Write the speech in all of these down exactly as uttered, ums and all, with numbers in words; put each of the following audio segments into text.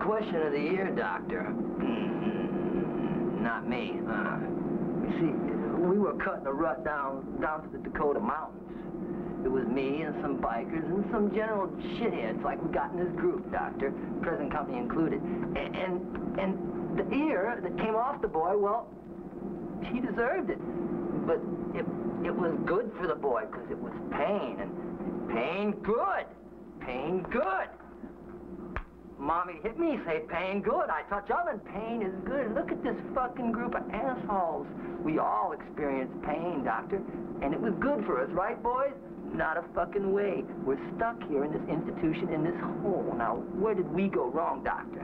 question of the year, Doctor. Mm, not me. Uh, you see, we were cutting a rut down, down to the Dakota Mountains. It was me and some bikers and some general shitheads like we got in this group, Doctor, present company included. And, and, and the ear that came off the boy, well, he deserved it. But it, it was good for the boy because it was pain, and pain good. Pain good. Mommy hit me, say pain good. I touch them and pain is good. Look at this fucking group of assholes. We all experience pain, Doctor, and it was good for us, right, boys? Not a fucking way. We're stuck here in this institution, in this hole. Now, where did we go wrong, Doctor?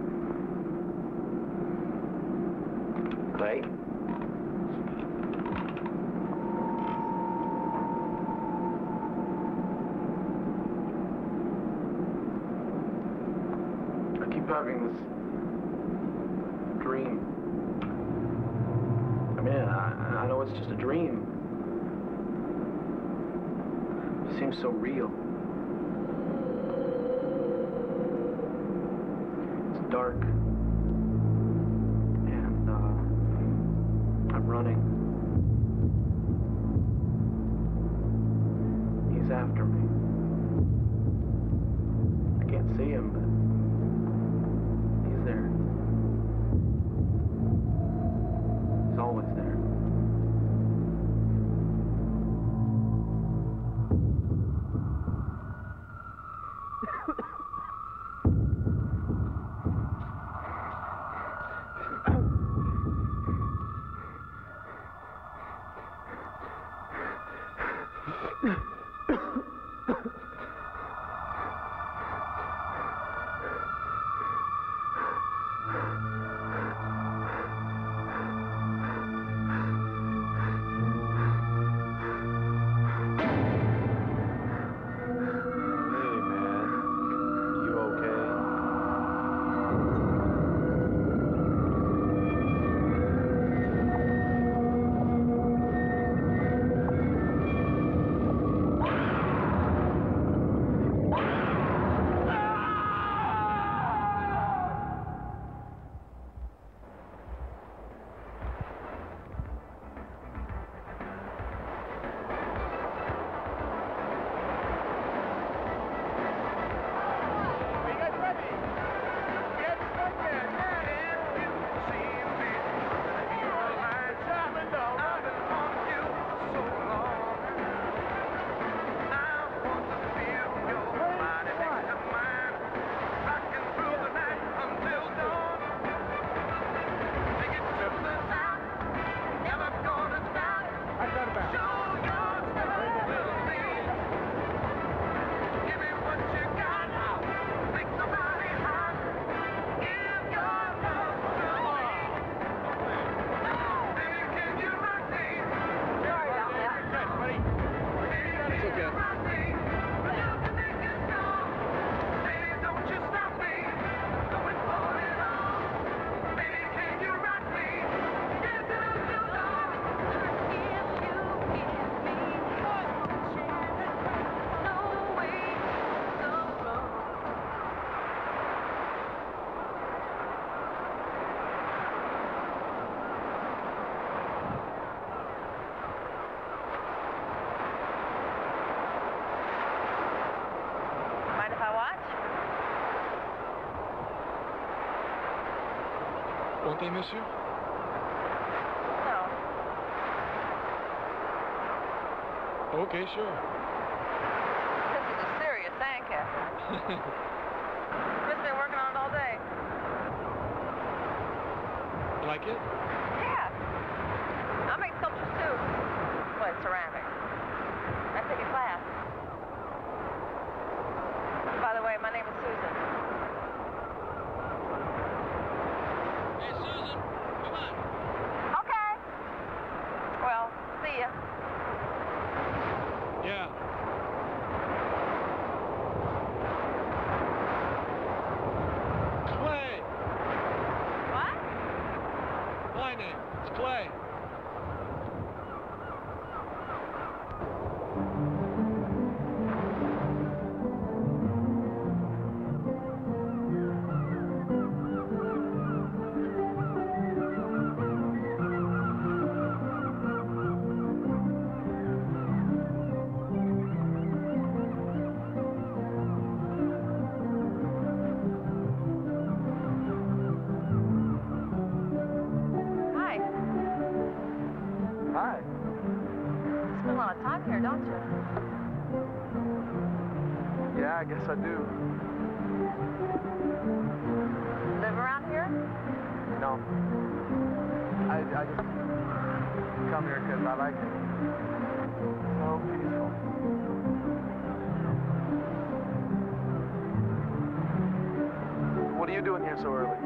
Clay? I keep having this dream. I mean, I, I know it's just a dream. It seems so real. It's dark. And, uh, I'm running. He's after me. I can't see him, but he's there. He's always there. Won't they miss you? No. Okay, sure. This is a serious sandcastle. Just been working on it all day. You like it? Yeah. I make sculptures too. Well, it's ceramics. I take a class. By the way, my name is Susan. Well, see ya. Yeah. Clay. What? My name. It's Clay. Yeah, I guess I do. Live around here? No. I, I just come here because I like it. So peaceful. What are you doing here so early?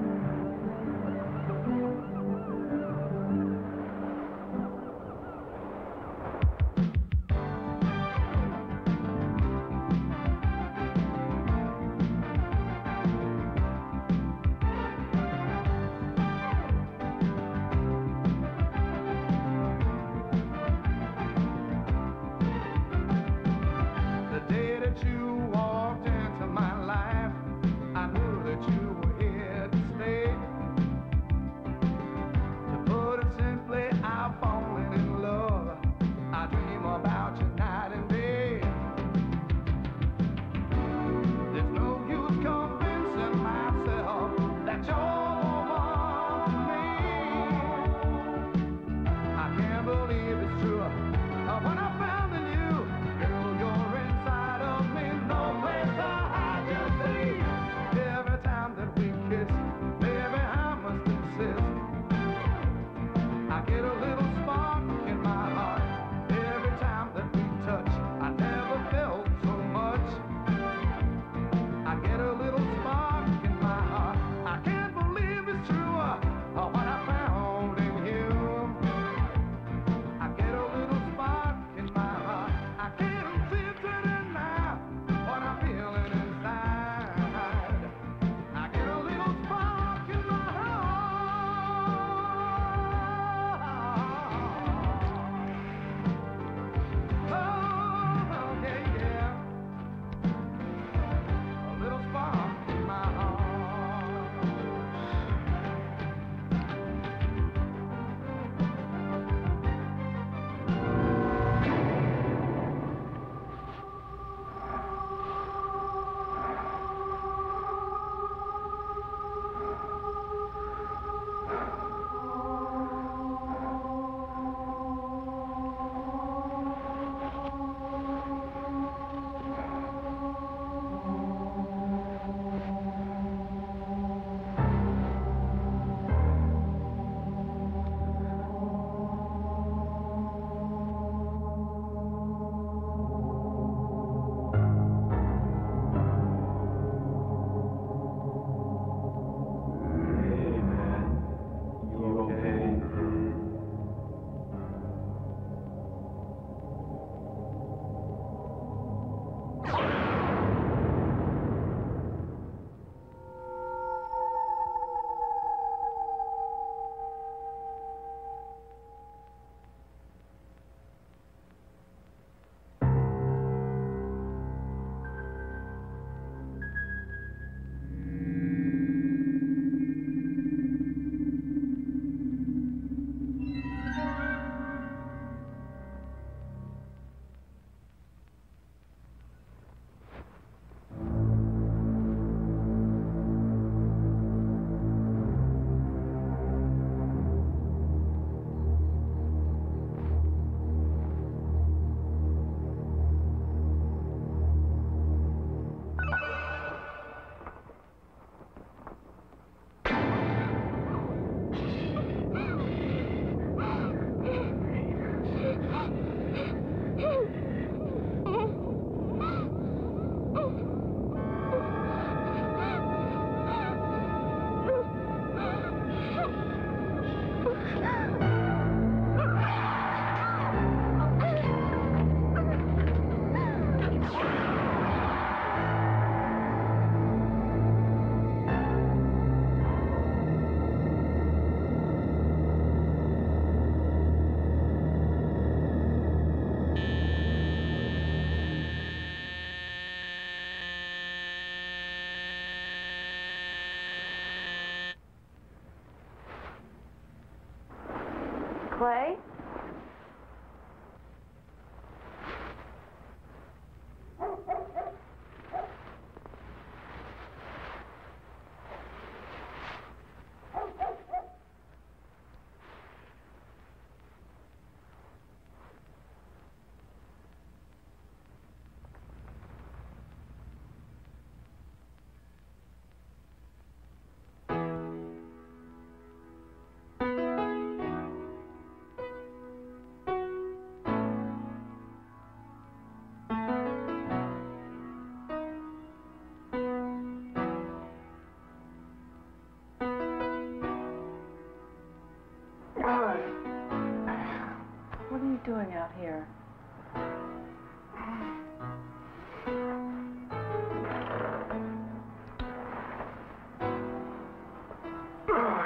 Clay?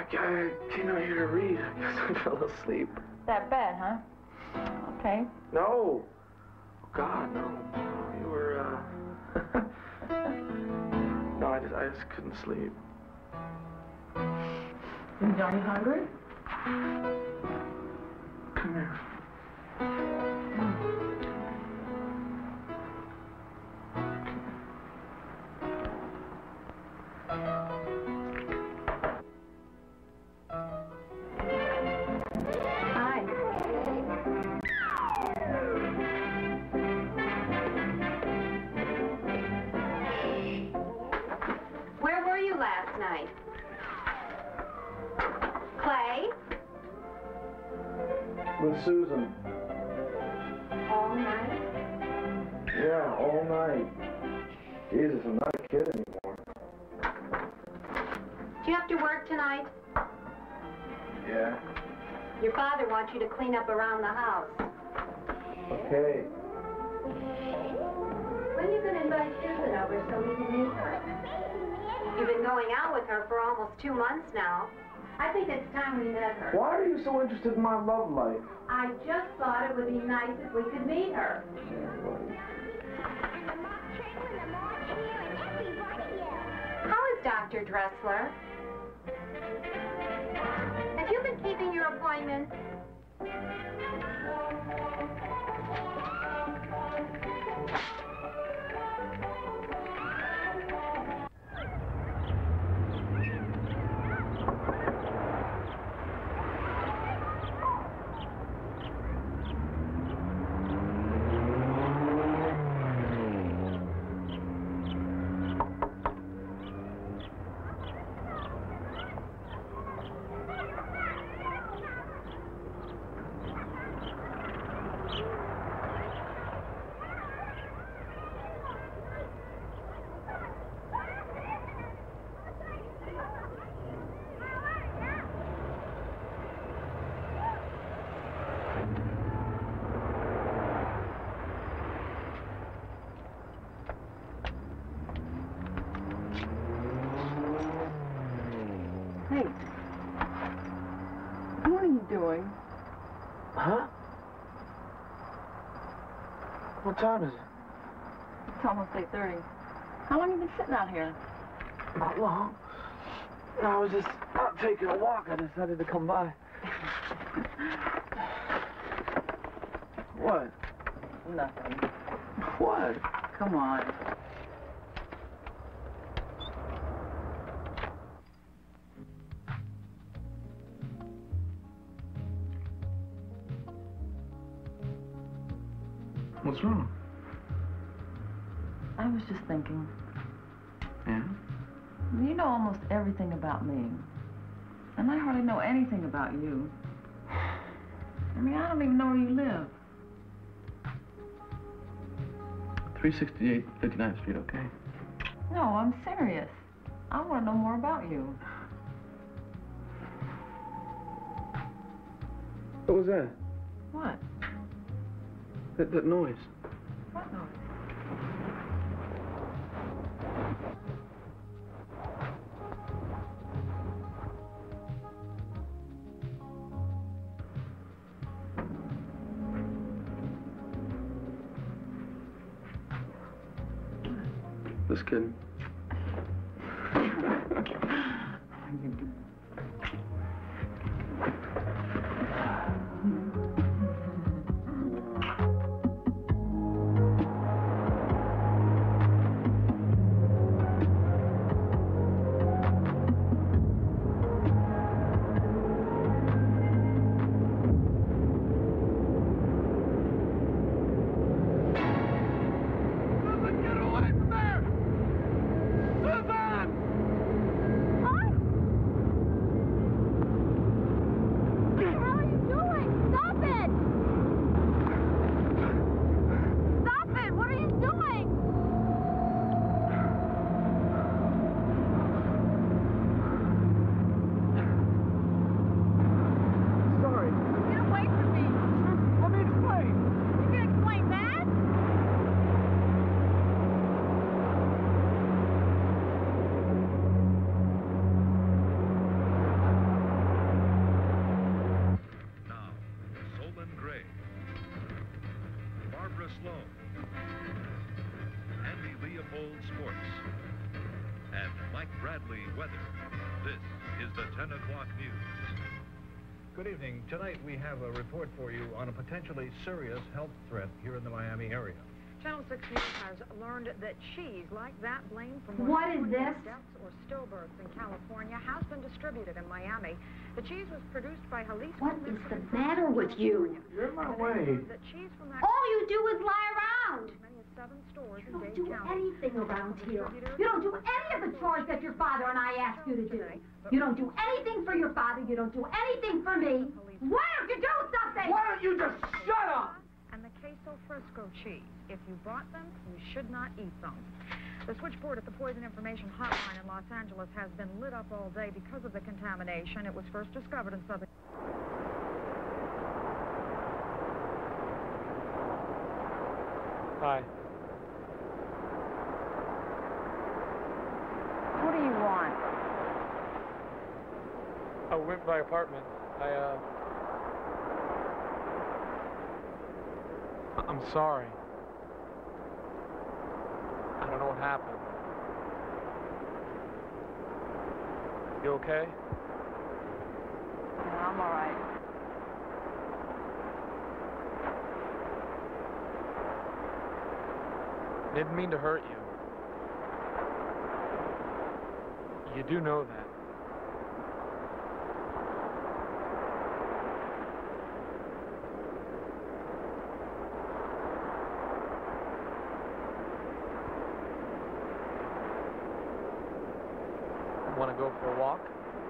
I came out here to read. I guess I fell asleep. That bad, huh? Okay. No. Oh, God, no. No, you were, uh... no, I just, I just couldn't sleep. Are you hungry? Come here. Hi. Where were you last night? Clay? With Susan. All night? Yeah, all night. Jesus, I'm not a kid anymore. Do you have to work tonight? Yeah. Your father wants you to clean up around the house. Okay. When are you going to invite Susan over so we can meet her? You've been going out with her for almost two months now. I think it's time we met her. Why are you so interested in my love life? I just thought it would be nice if we could meet her. How is Doctor Dressler? Have you been keeping your appointments? Hey. What are you doing? Huh? What time is it? It's almost eight thirty. How long have you been sitting out here? Not long. I was just out taking a walk. I decided to come by. What? Nothing. What? Come on. What's wrong? I was just thinking. Yeah? You know almost everything about me. And I hardly know anything about you. I mean, I don't even know where you live. three sixty-eight fifty-ninth Street, okay? No, I'm serious. I want to know more about you. What was that? What? That, that noise. What noise? Just kidding. Bradley weather. This is the ten o'clock news. Good evening. Tonight we have a report for you on a potentially serious health threat here in the Miami area. Channel six News has learned that cheese like that blamed for What is this? deaths or stillbirths in California has been distributed in Miami. The cheese was produced by Jalisco. What is the matter with you? You're in my way. That cheese from that All you do is lie around. as many as seven stores You in don't Dade do County. anything around here. You don't do any of the chores that your father and I ask you to do. You don't do anything for your father. You don't do anything for me. Why don't you do something? Why don't you just shut up? And the queso fresco cheese. If you bought them, you should not eat them. The switchboard at the Poison Information Hotline in Los Angeles has been lit up all day because of the contamination. It was first discovered in southern... Hi. What do you want? I went by apartment. I, uh... I'm sorry. I don't know what happened. You okay? Yeah, I'm all right. Didn't mean to hurt you. You do know that. Want to go for a walk?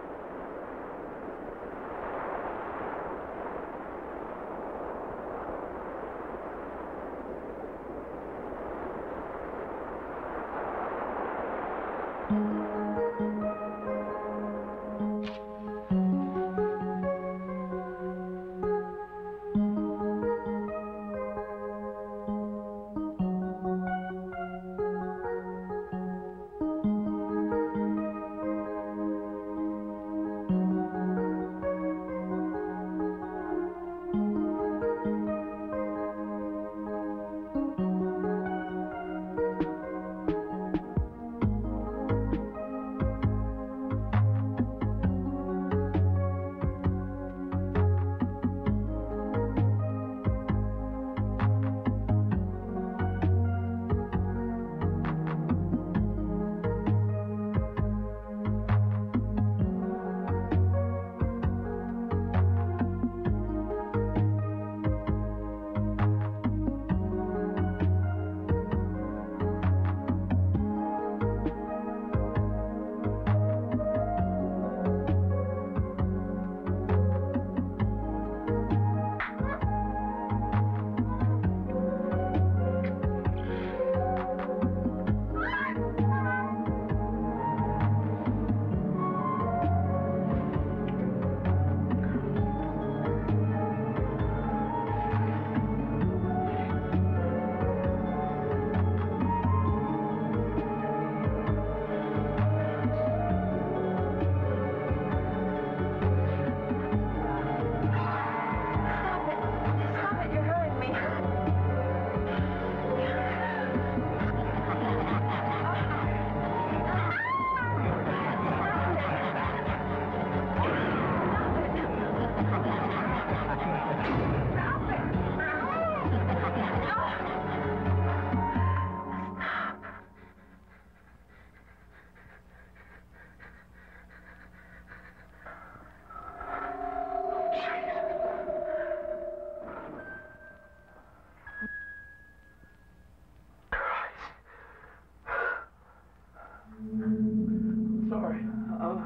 Sorry. Oh,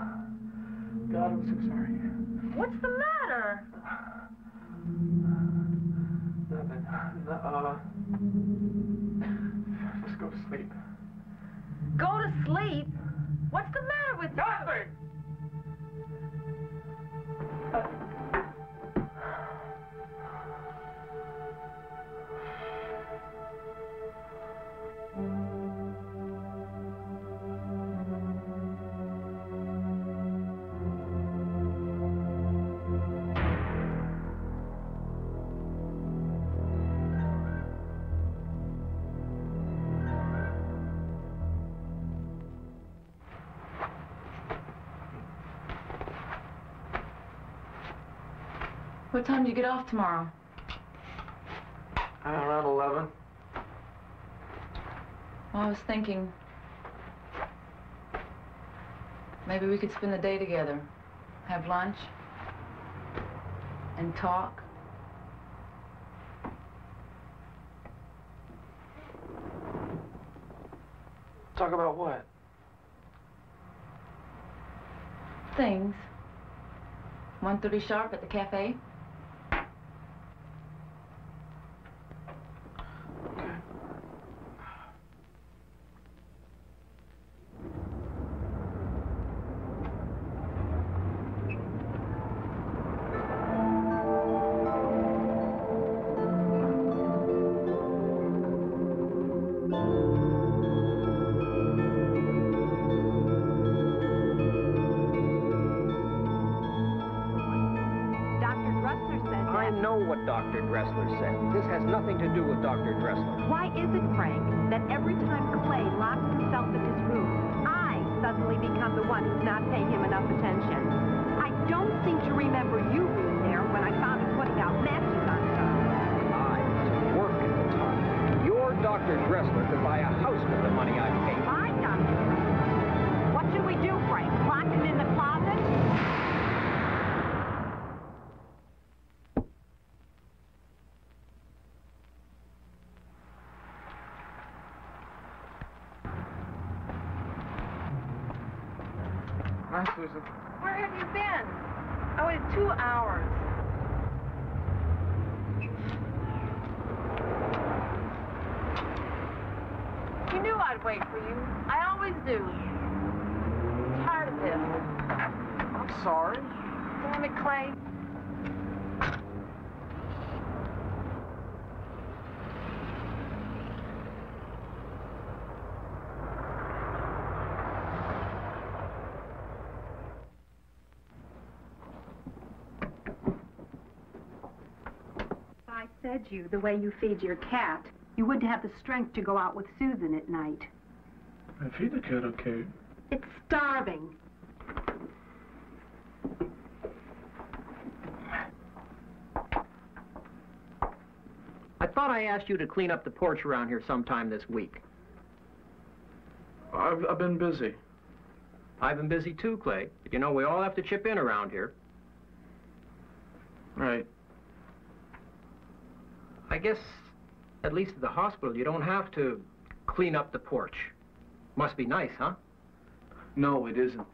God, I'm so sorry. What's the matter? Nothing. No, uh... Just go to sleep. Go to sleep? What's the matter with you? Nothing! What time do you get off tomorrow? Uh, around eleven. Well, I was thinking maybe we could spend the day together, have lunch, and talk. Talk about what? Things. one thirty sharp at the cafe? Doctor Dressler said. This has nothing to do with Doctor Dressler. Why is it, Frank, that every time Clay locks himself in his room, I suddenly become the one who's not paying him enough attention? I don't seem to remember you being there when I found him putting out matches on stuff. I was at work at the time. Your Doctor Dressler could buy a house with the money I paid. My Doctor Dressler? What should we do, Frank? Lock him in the closet? Hi, Susan. Where have you been? I waited two hours. You knew I'd wait for you. I always do. I'm tired of this. I'm sorry. Damn it, Clay. I fed you the way you feed your cat, you wouldn't have the strength to go out with Susan at night. I feed the cat okay. It's starving. I thought I asked you to clean up the porch around here sometime this week. I've, I've been busy. I've been busy too, Clay. But you know, we all have to chip in around here. Right. I guess, at least at the hospital, you don't have to clean up the porch. Must be nice, huh? No, it isn't.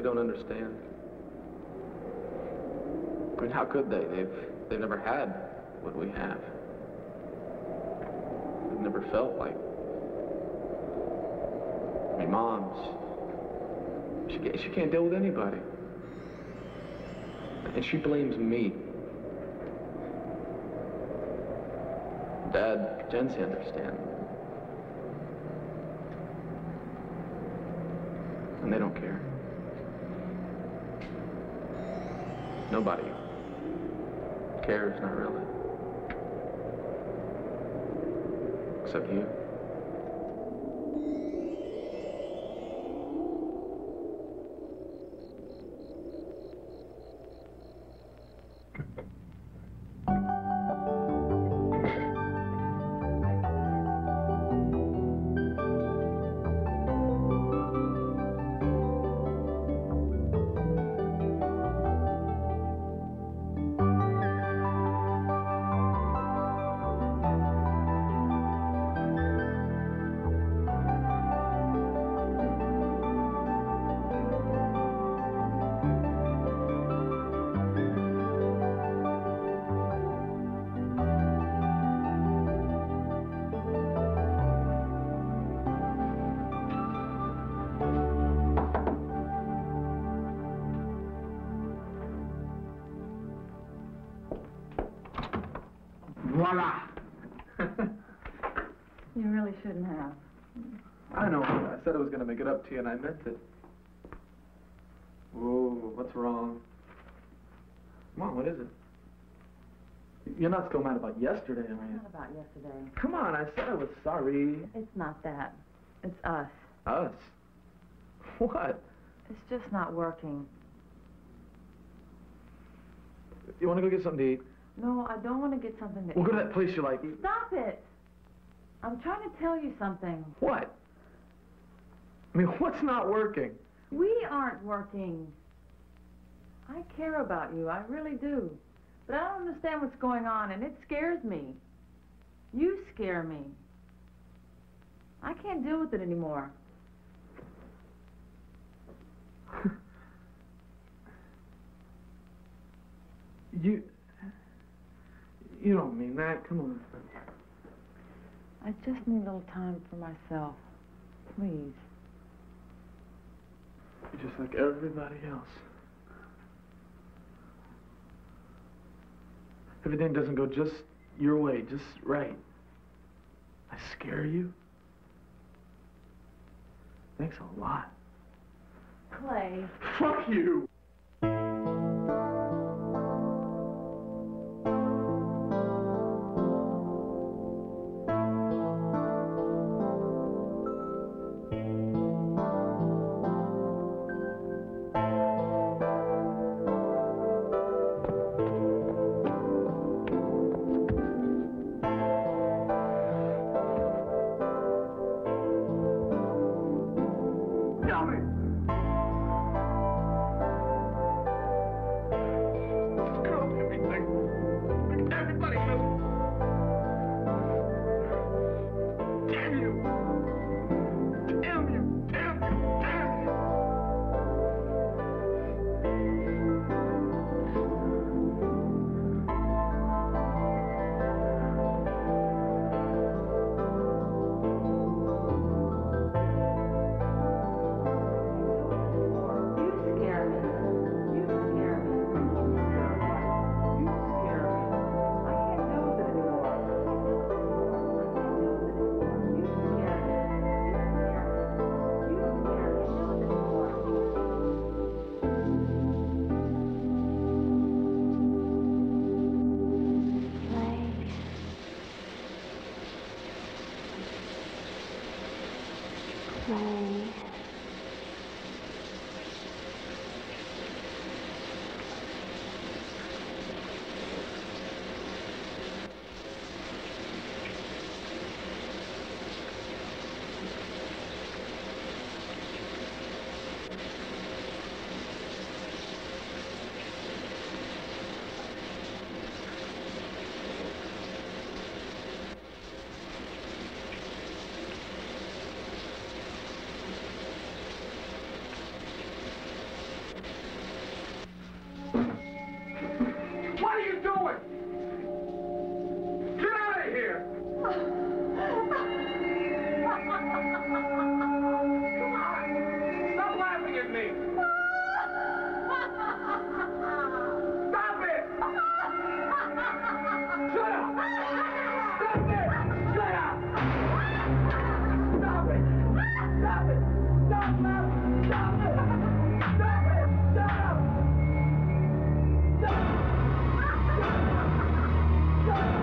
don't understand. I mean, how could they? They've, they've never had what we have. They've never felt like... I mean, moms, she, can't- she can't deal with anybody. And she blames me. Dad, Jency understand. And they don't care. Nobody cares, not really. Except you. Voila! You really shouldn't have. I know. I said I was going to make it up to you, and I meant it. Whoa, what's wrong? Come on, what is it? You're not still mad about yesterday, are you? Not about yesterday. Come on, I said I was sorry. It's not that. It's us. Us? What? It's just not working. You want to go get something to eat? No, I don't want to get something to We'll eat. go to that place you like. Stop it! I'm trying to tell you something. What? I mean, what's not working? We aren't working. I care about you, I really do. But I don't understand what's going on, and it scares me. You scare me. I can't deal with it anymore. You... You don't mean that. Come on. I just need a little time for myself. Please. You're just like everybody else. Everything doesn't go just your way, just right. I scare you? Thanks a lot. Clay. Fuck you! Stop laughing at me! Stop it! Shut up! Stop it! Shut up! Stop it! Stop it! Stop laughing! Stop it! Stop it! Shut up! Shut up! Shut up!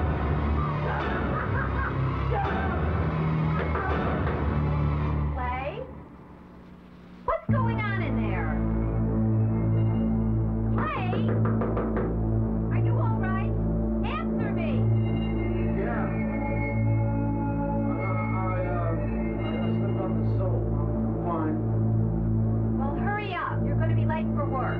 Shut up! Clay? What's going on in there? Clay? Are you all right? Answer me! Yeah. Uh, I, uh, I slipped on the soap. I'm fine. Well, hurry up. You're going to be late for work.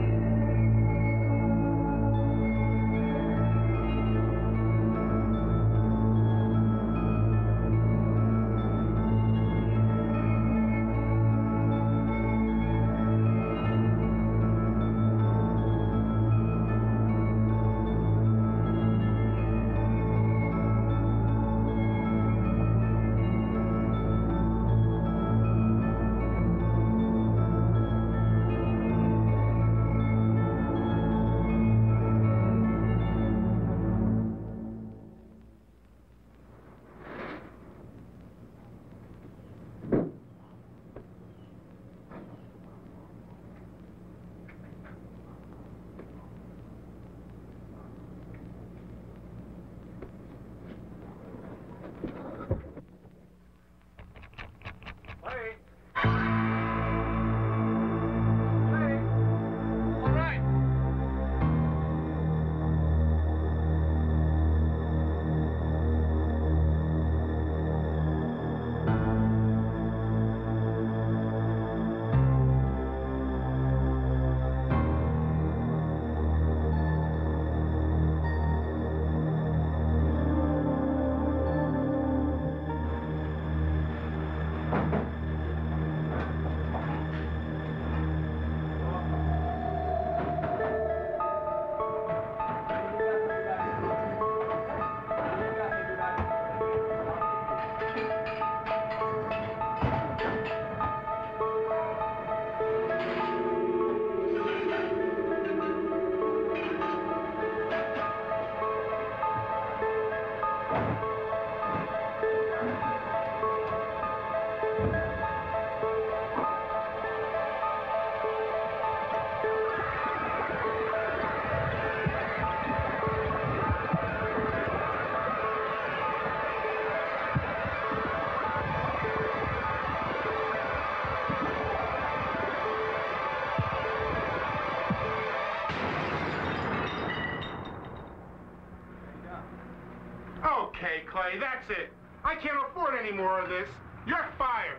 Okay, Clay, that's it. I can't afford any more of this. You're fired.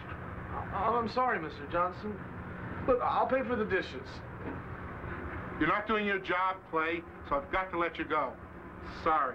Oh, I'm sorry, Mister Johnson. Look, I'll pay for the dishes. You're not doing your job, Clay, so I've got to let you go. Sorry.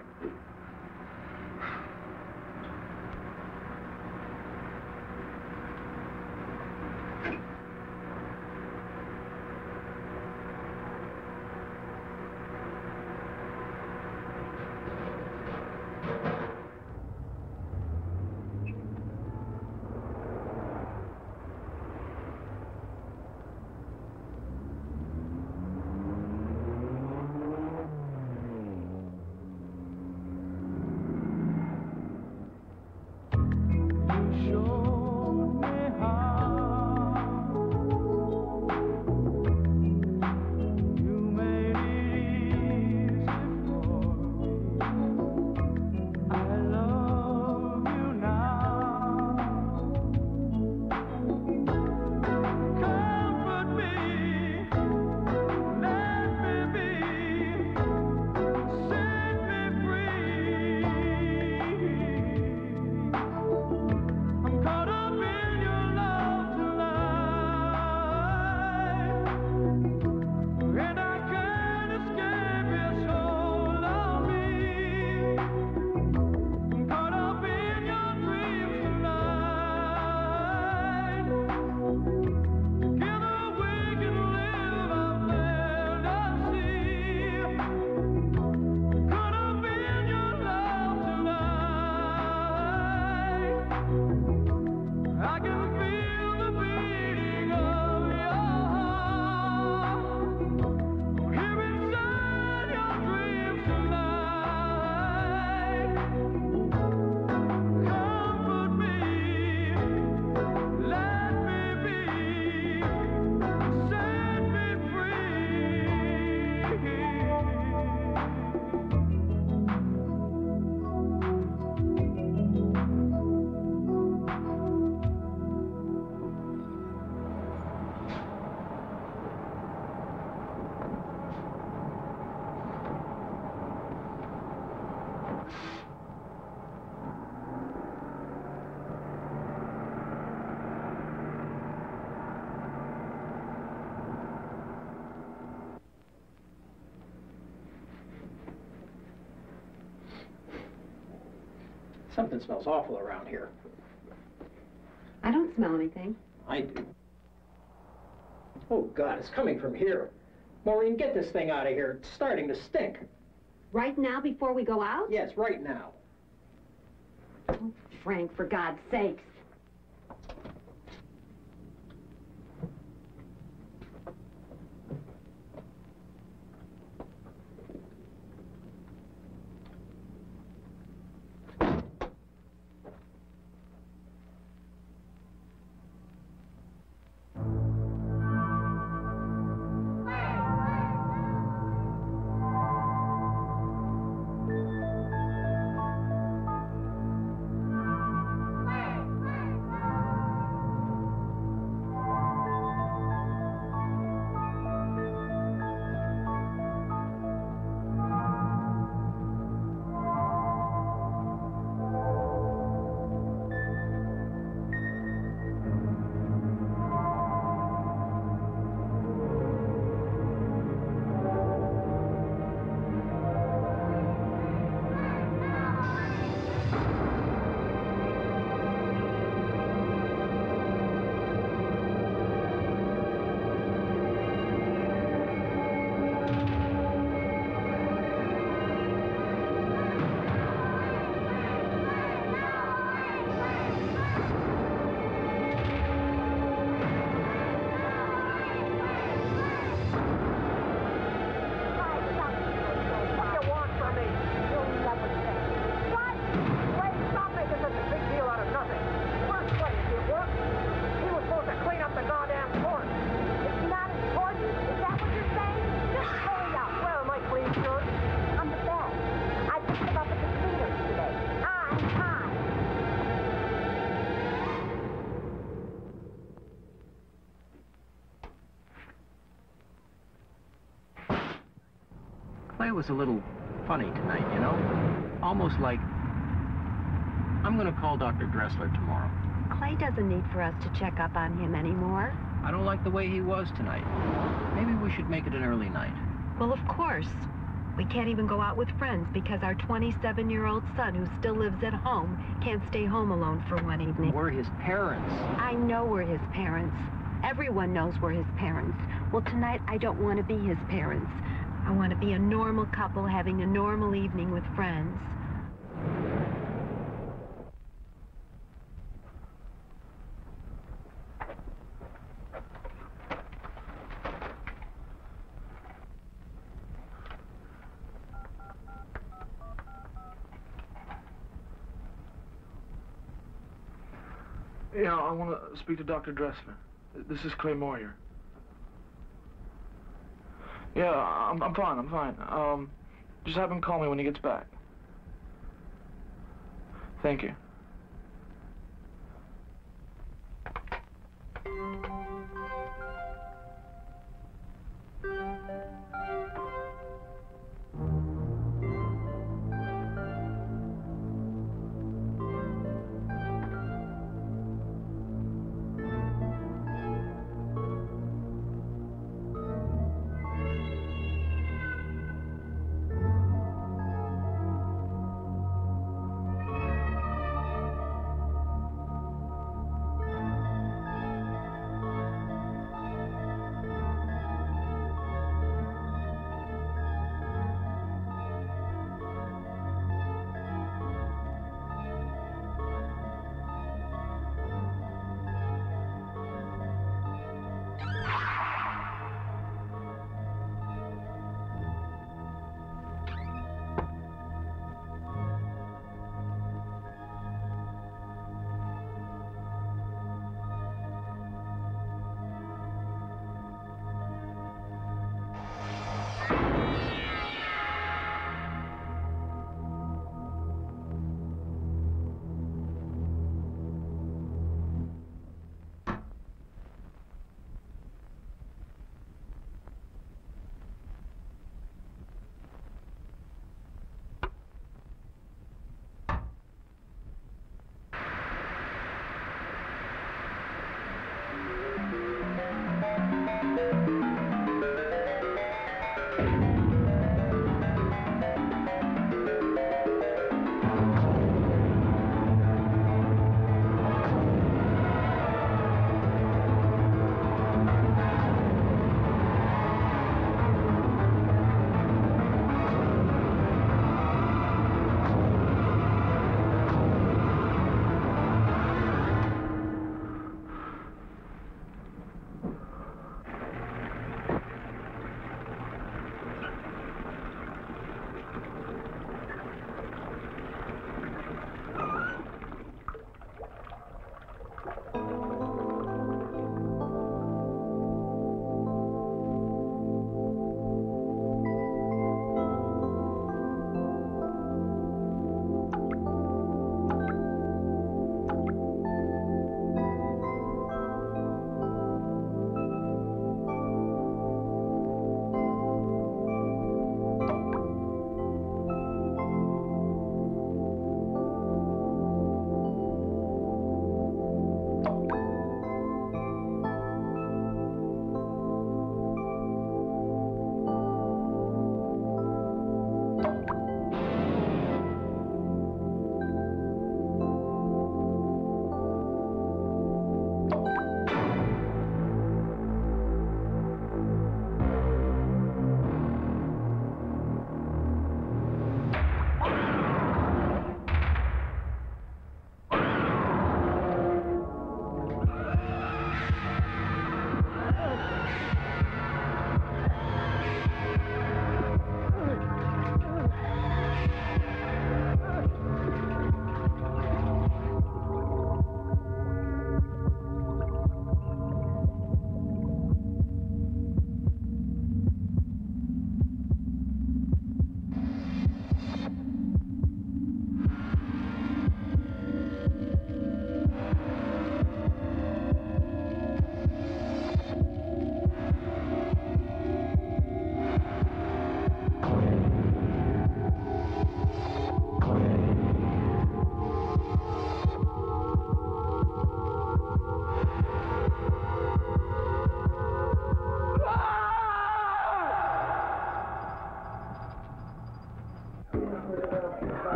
Something smells awful around here. I don't smell anything. I do. Oh, God, it's coming from here. Maureen, get this thing out of here. It's starting to stink. Right now, before we go out? Yes, right now. Oh, Frank, for God's sakes. Clay was a little funny tonight, you know? Almost like, I'm gonna call Doctor Dressler tomorrow. Clay doesn't need for us to check up on him anymore. I don't like the way he was tonight. Maybe we should make it an early night. Well, of course. We can't even go out with friends because our twenty-seven-year-old son, who still lives at home, can't stay home alone for one evening. We're his parents. I know we're his parents. Everyone knows we're his parents. Well, tonight I don't want to be his parents. I want to be a normal couple having a normal evening with friends. Yeah, I want to speak to Doctor Dressler. This is Clay Moyer. Yeah, I'm, I'm fine, I'm fine. Um, just have him call me when he gets back. Thank you.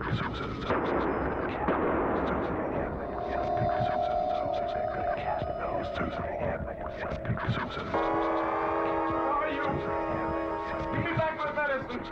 are you? Give me back my medicine.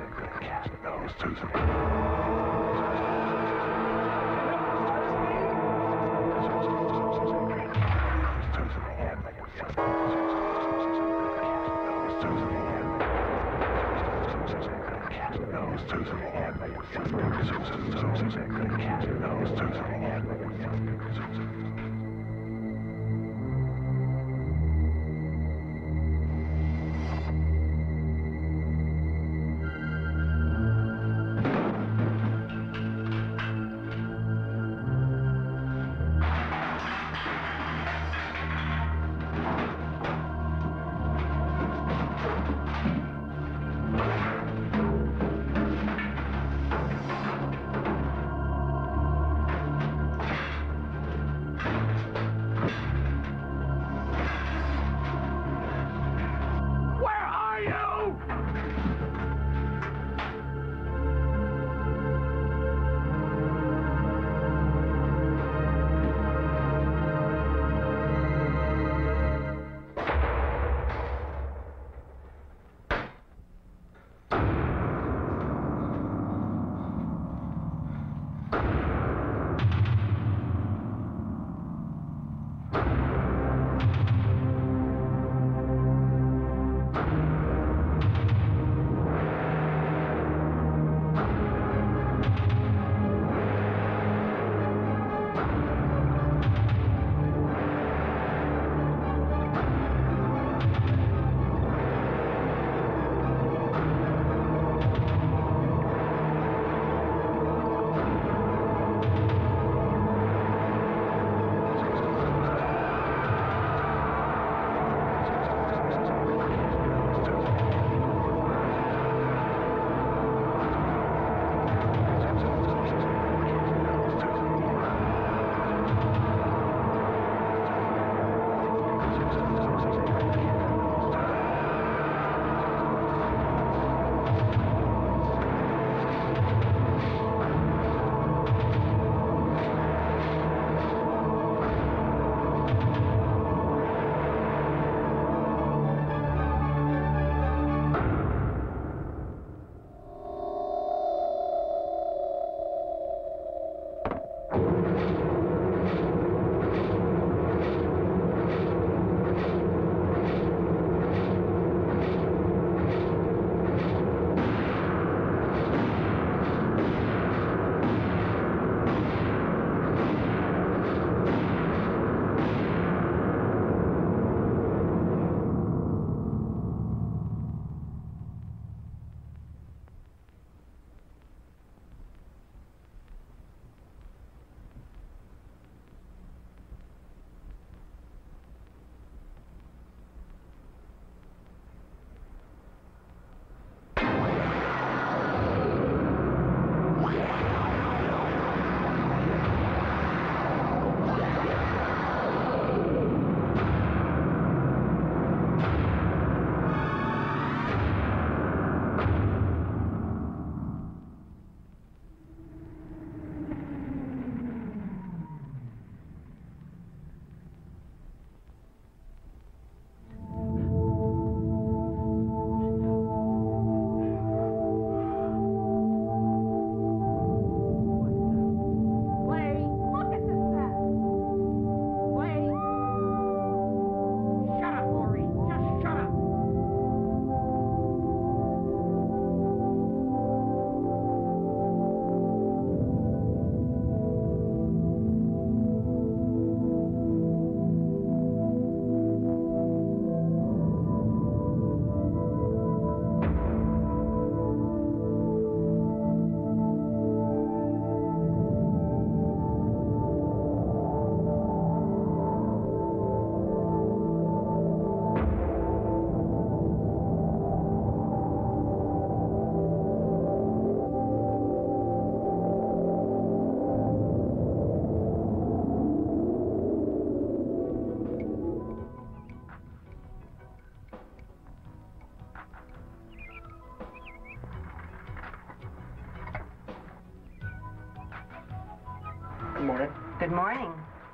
Good morning.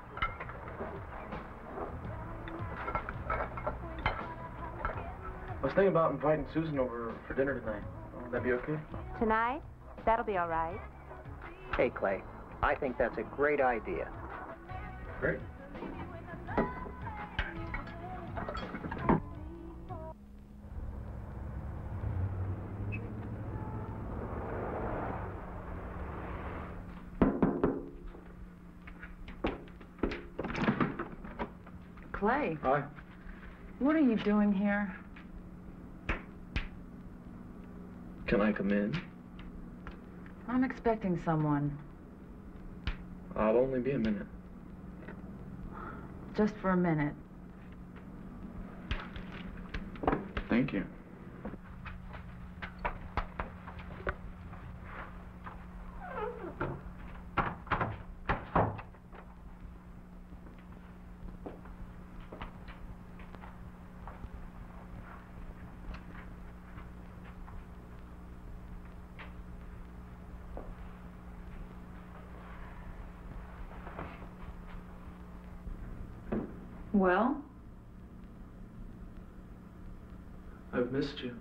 I was thinking about inviting Susan over for dinner tonight. Would that be okay? Tonight? That'll be all right. Hey, Clay, I think that's a great idea. Great. Clay, Hi. what are you doing here? Can I come in? I'm expecting someone. I'll only be a minute. Just for a minute. Thank you. Well? I've missed you.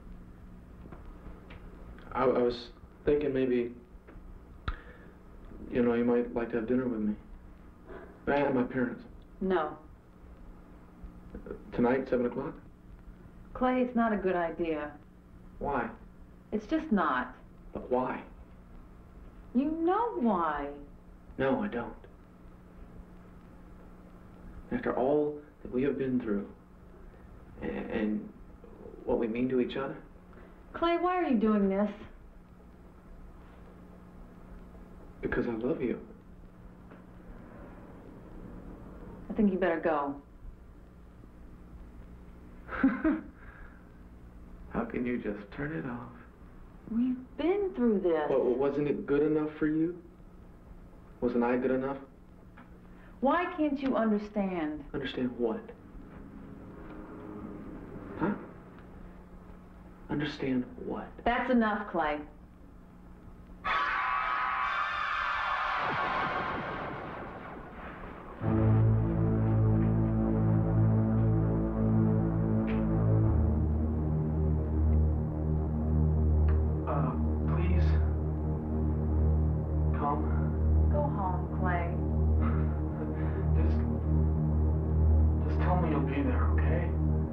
I, I was thinking maybe, you know, you might like to have dinner with me. I have my parents. No. Tonight, seven o'clock? Clay, it's not a good idea. Why? It's just not. But why? You know why. No, I don't. After all that we have been through, and, and what we mean to each other. Clay, why are you doing this? Because I love you. I think you better go. How can you just turn it off? We've been through this. Well, wasn't it good enough for you? Wasn't I good enough? Why can't you understand? Understand what? Huh? Understand what? That's enough, Clay. Uh, please. Come. Go home, Clay. Just, just tell me you'll be there, okay?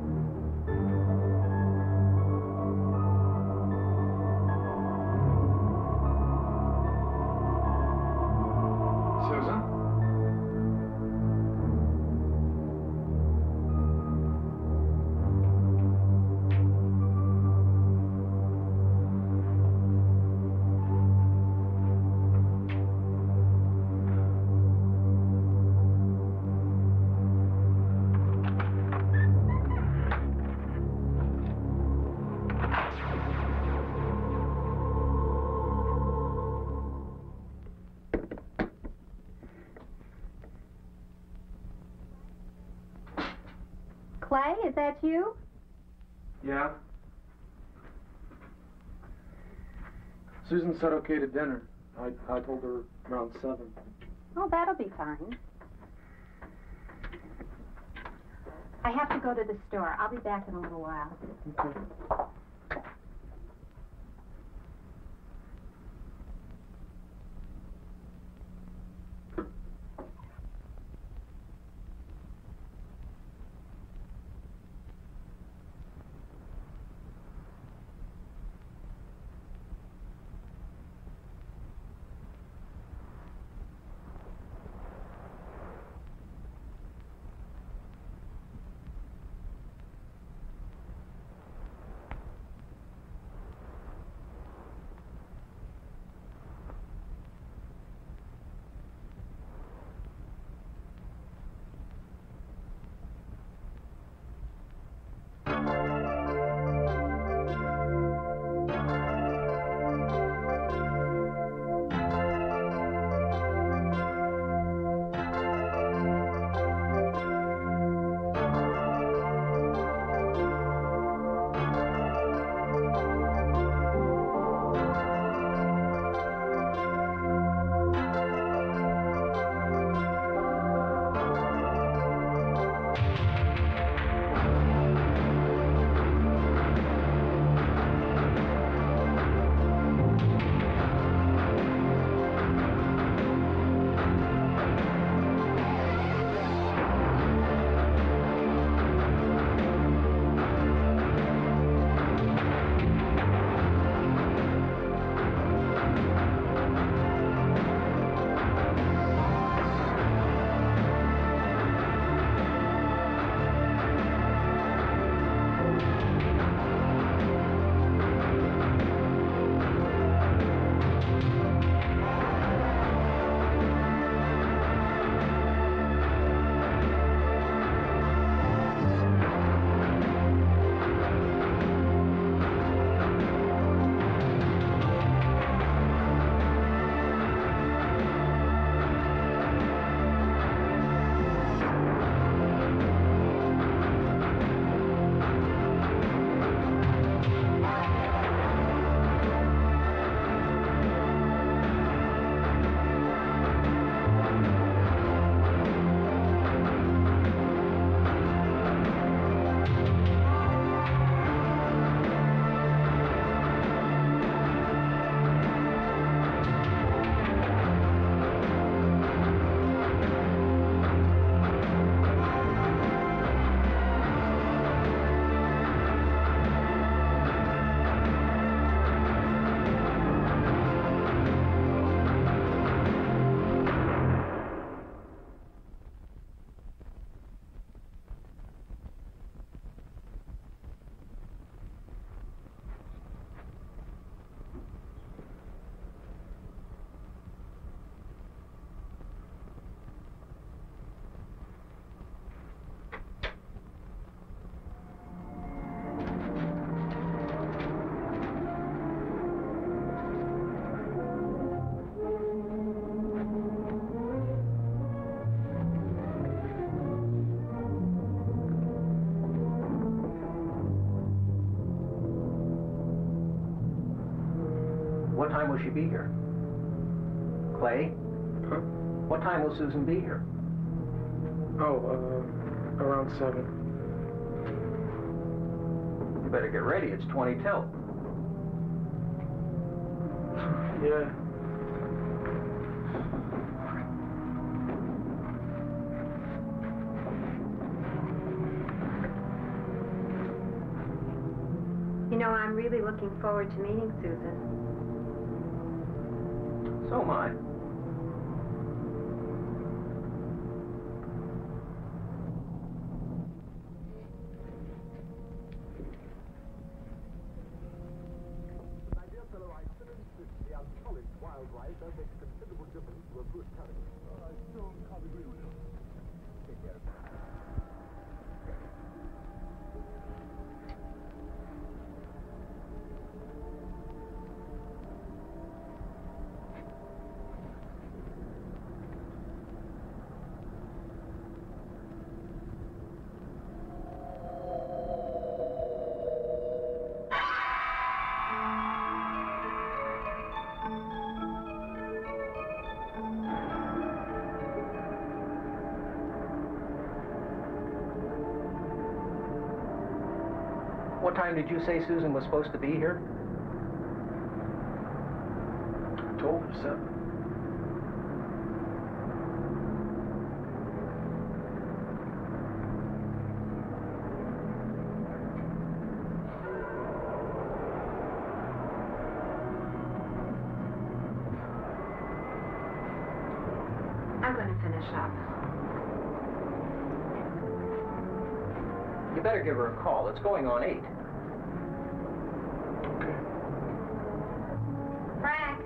Susan? Clay, is that you? Yeah? Susan said okay to dinner. I, I told her around seven. Oh, that'll be fine. I have to go to the store. I'll be back in a little while. Okay. What time will she be here? Clay? Huh? What time will Susan be here? Oh, uh, around seven. You better get ready. It's twenty till. Yeah. You know, I'm really looking forward to meeting Susan. So am I. My dear fellow, I still insist the unpolished wild rice does make a considerable difference to a good curry. Oh, I still can't agree with you. Take care. What time did you say Susan was supposed to be here? I told her seven. I'm going to finish up. You better give her a call. It's going on eight. Okay. Frank!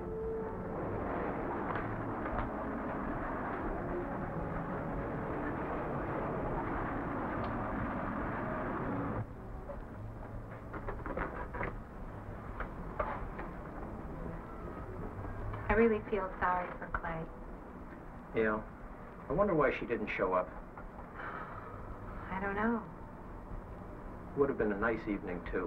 I really feel sorry for Clay. Yeah. I wonder why she didn't show up. I don't know. Would have been a nice evening, too.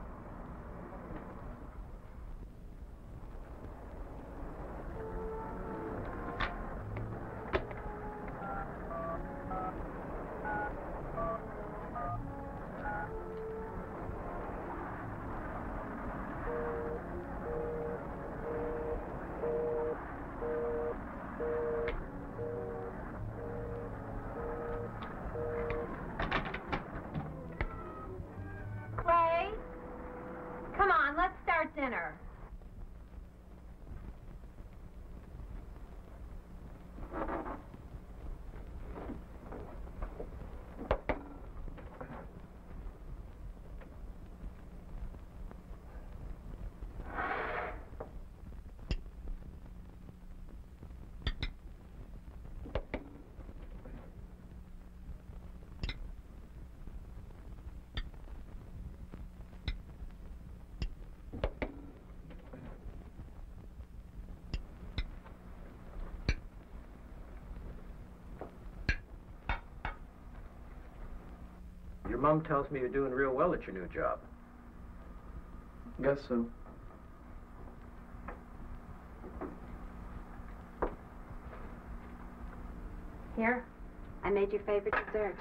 Clay? Come on, let's start dinner. Your mom tells me you're doing real well at your new job. Guess so. Here, I made your favorite dessert.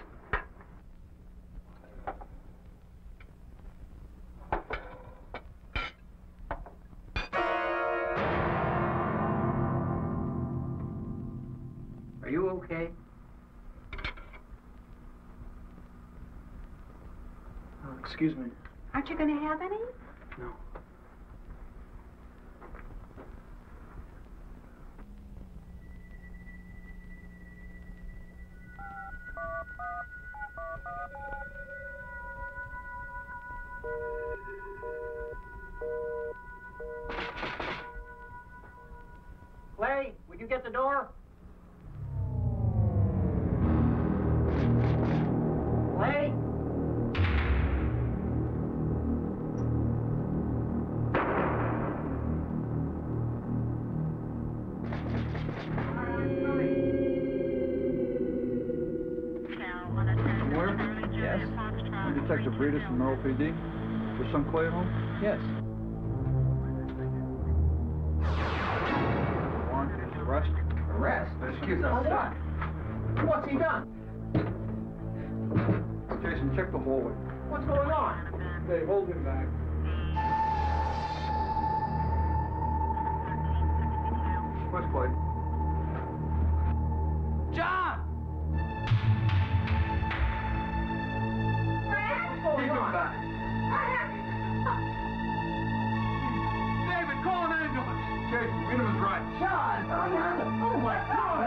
Are you okay? Uh, excuse me. Aren't you going to have any? No. Clay, would you get the door? Clay? Somewhere? Yes. I'm Detective Breedis from R O P D. Is some Clay at home? Yes. Arrest? Arrest? Excuse What's us. done? What's he done? Jason, check the hallway. What's going on? Dave, hold him back. Press play. John! What's going on? Back. David, call an ambulance. Jason, Rita was right. John! Oh, my God!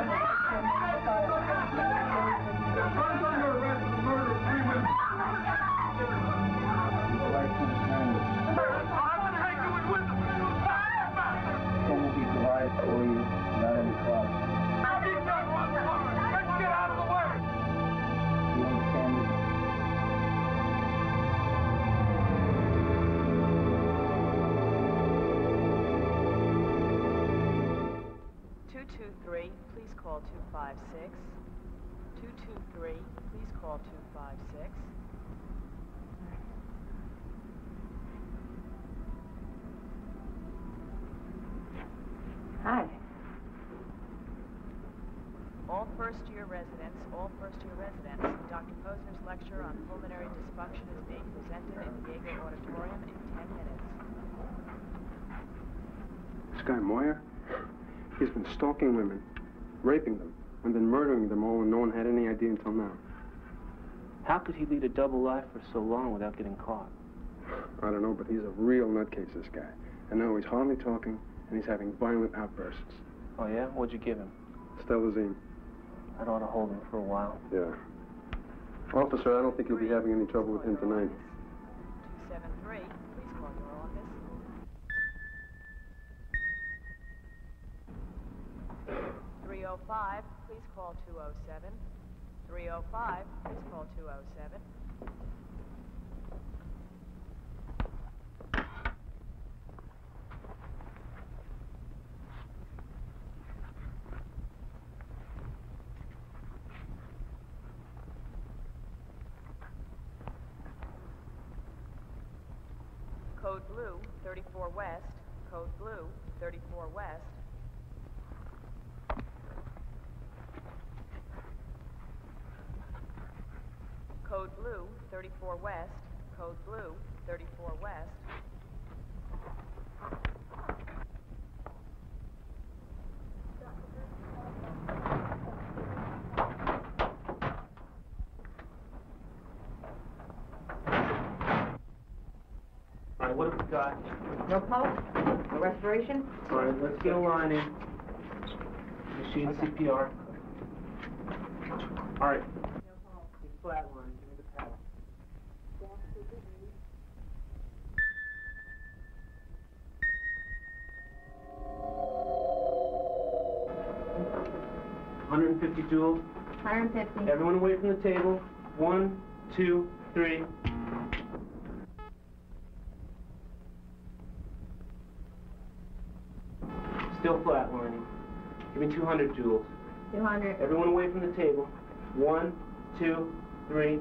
The first under arrest for the murder of three women. I'm taking it with them. Will be provided for you, not any cost. Let's get out of the way. You understand me? two two three, please call two five six. two two three, please call two five six. Hi. All first-year residents, all first-year residents, Doctor Posner's lecture on pulmonary dysfunction is being presented in the Jaeger Auditorium in ten minutes. This guy Moyer, he's been stalking women, raping them, and then murdering them all, and no one had any idea until now. How could he lead a double life for so long without getting caught? I don't know, but he's a real nutcase, this guy. And now he's hardly talking, and he's having violent outbursts. Oh, yeah? What'd you give him? Stelazine. I'd ought to hold him for a while. Yeah. Officer, I don't think you'll be having any trouble with him tonight. two seven three, please call your office. three oh five, please call two oh seven. three oh five, please call two oh seven. Code blue, thirty-four west. Code blue, thirty-four west. Code blue, thirty-four west. Code blue, thirty-four west. All right, what have we got? No pulse? No respiration? All right, let's get a line in. Machine C P R. All right. He's flatline. Give me the paddle. one hundred fifty joules. one hundred fifty. Everyone away from the table. One, two, three. Still flatlining. Give me two hundred joules. two hundred. Everyone away from the table. One, two, three.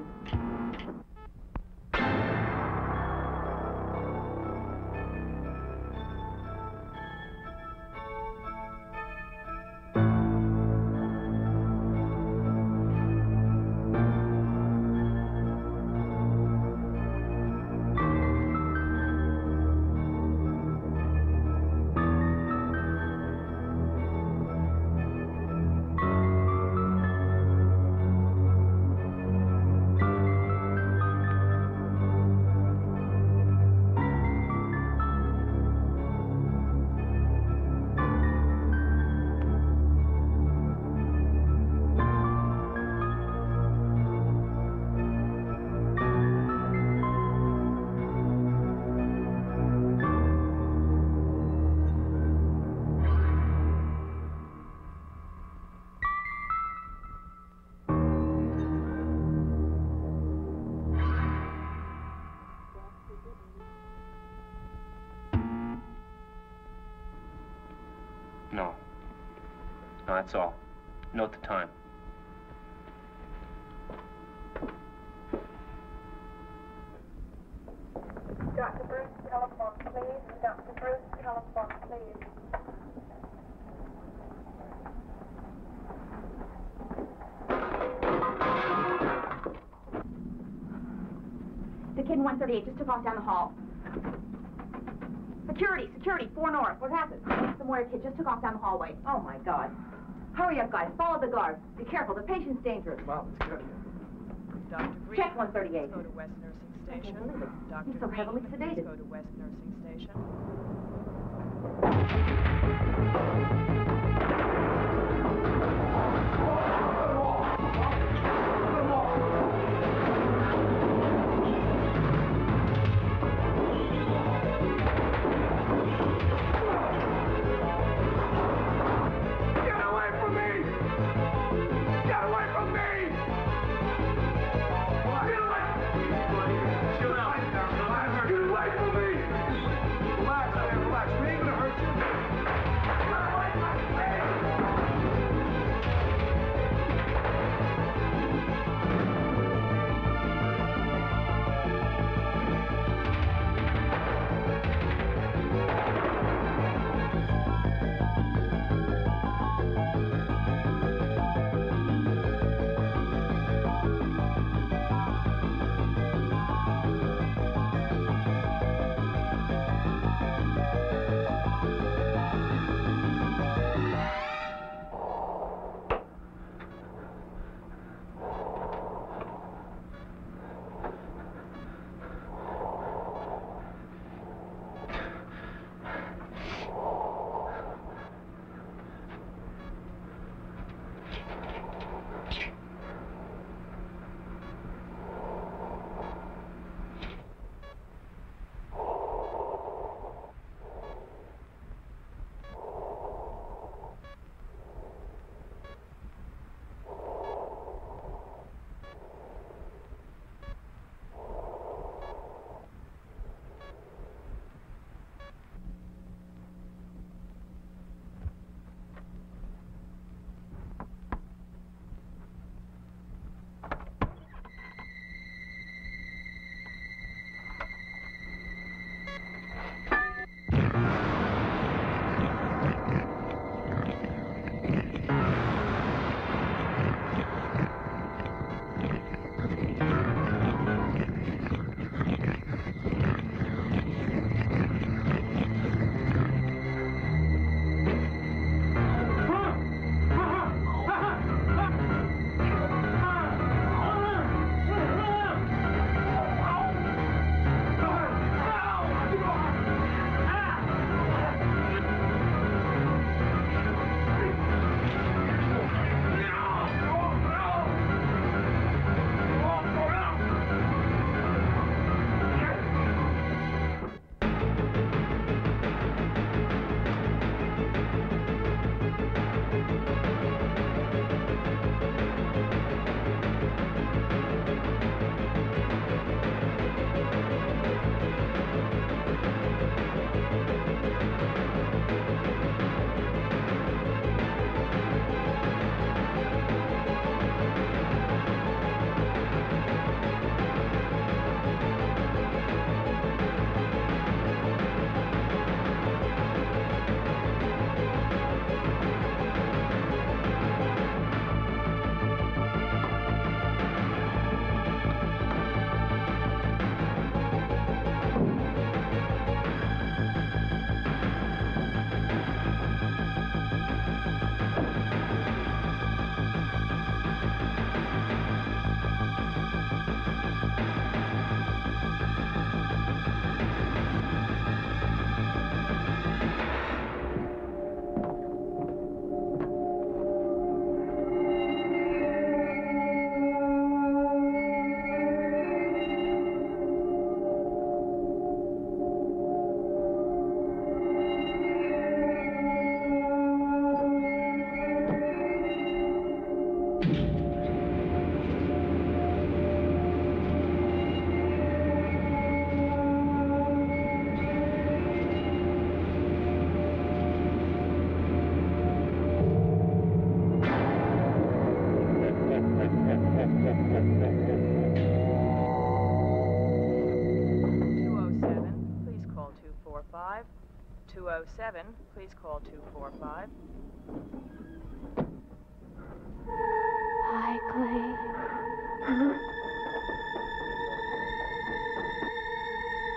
No. No, that's all. Note the time. Doctor Bruce, telephone, please. Doctor Bruce, telephone, please. talk down the hall. Security, security, four north. What happened? Some Moyer kid just took off down the hallway. Oh, my God. Hurry up, guys. Follow the guards. Be careful. The patient's dangerous. Well, it's good. Doctor Green, Check one thirty-eight. please go to West Nursing I can't Station. believe it. Doctor He's so Green, heavily please sedated. go to West Nursing Station. two oh seven, please call two four five. Hi, Clay.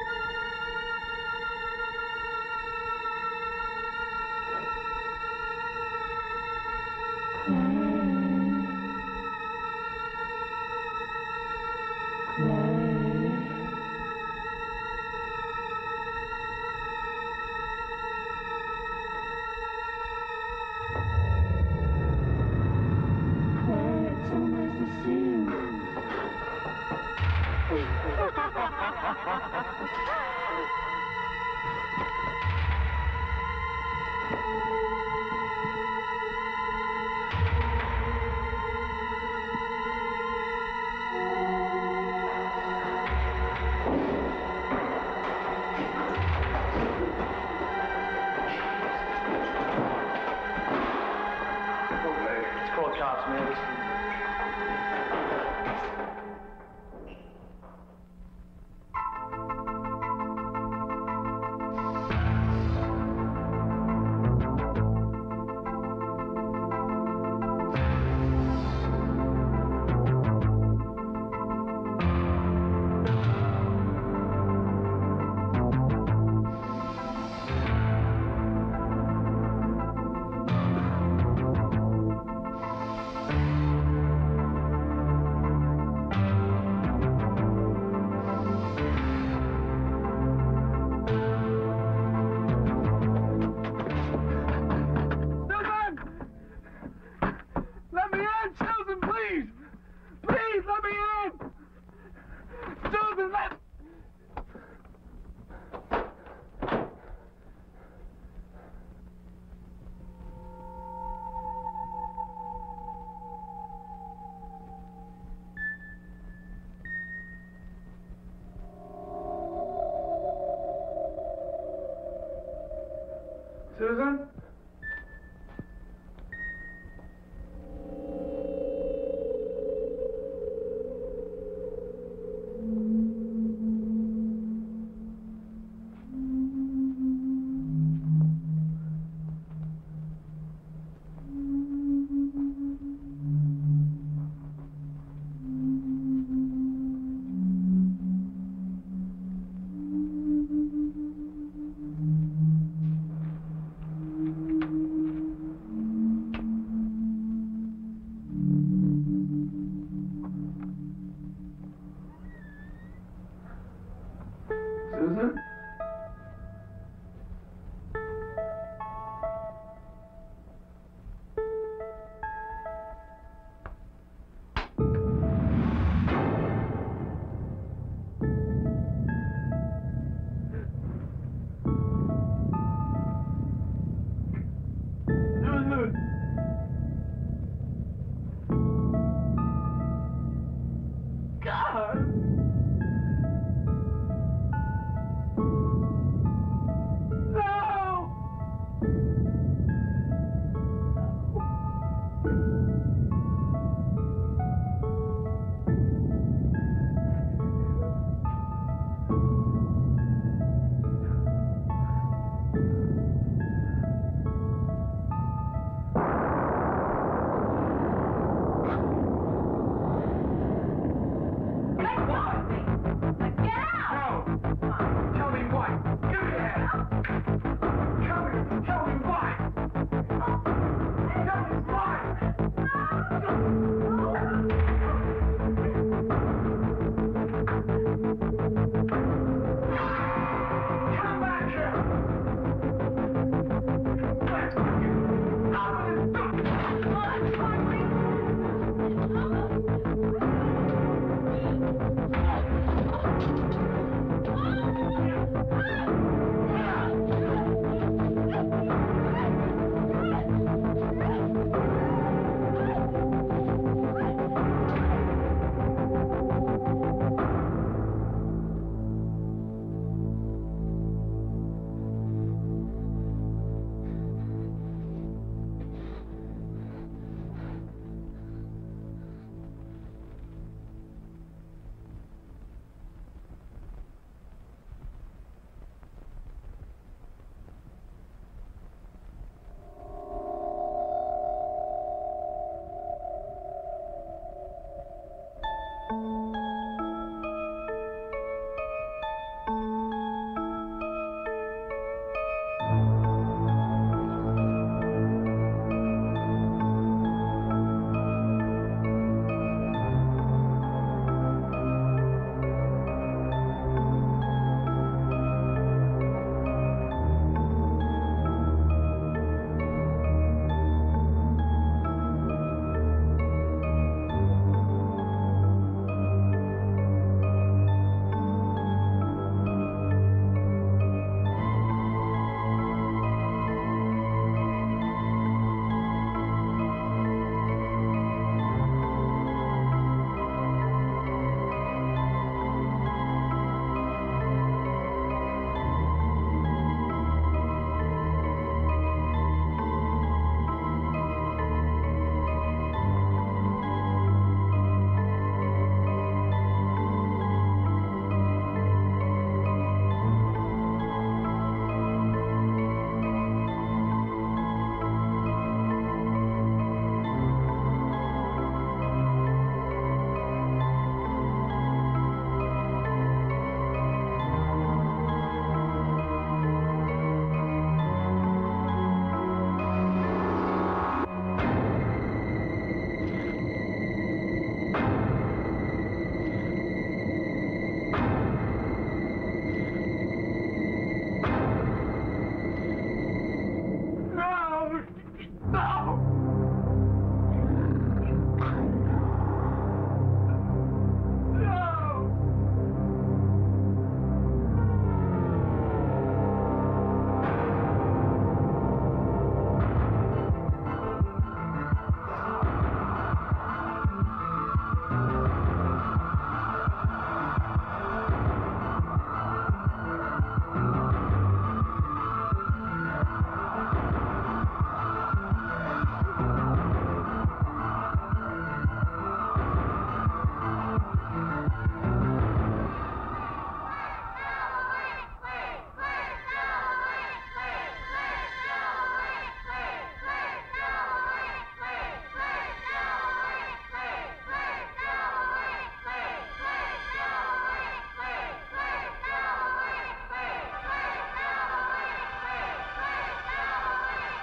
Susan?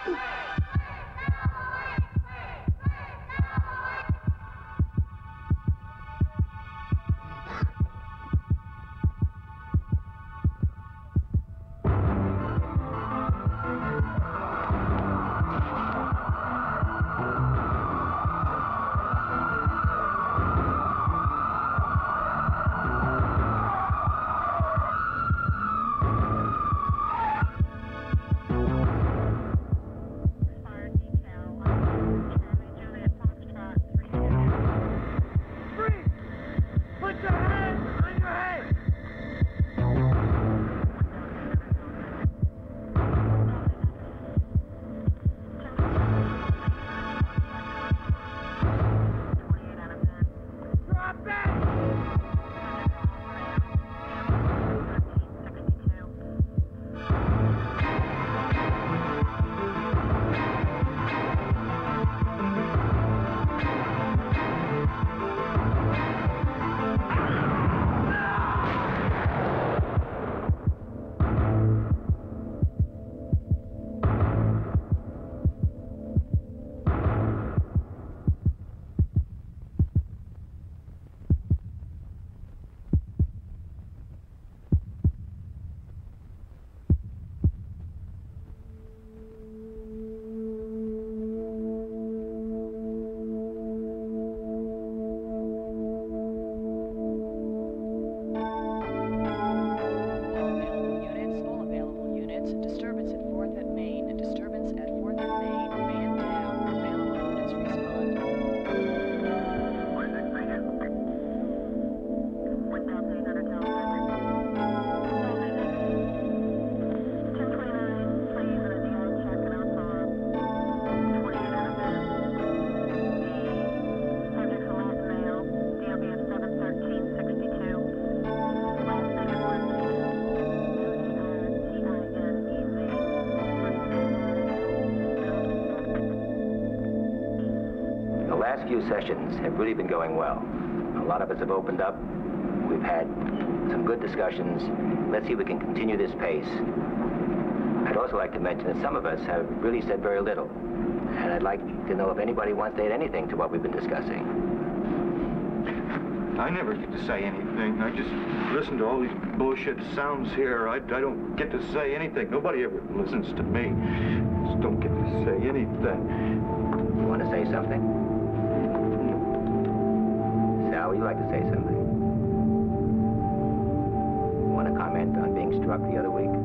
Disturbance at fourth and Main. Disturbance at fourth and Main. Man down. Available units respond. The last few sessions have really been going well. A lot of us have opened up. We've had some good discussions. Let's see if we can continue this pace. I'd also like to mention that some of us have really said very little. And I'd like to know if anybody wants to add anything to what we've been discussing. I never get to say anything. I just listen to all these bullshit sounds here. I, I don't get to say anything. Nobody ever listens to me. Just don't get to say anything. You want to say something? Sal, would you like to say something? You want to comment on being struck the other week?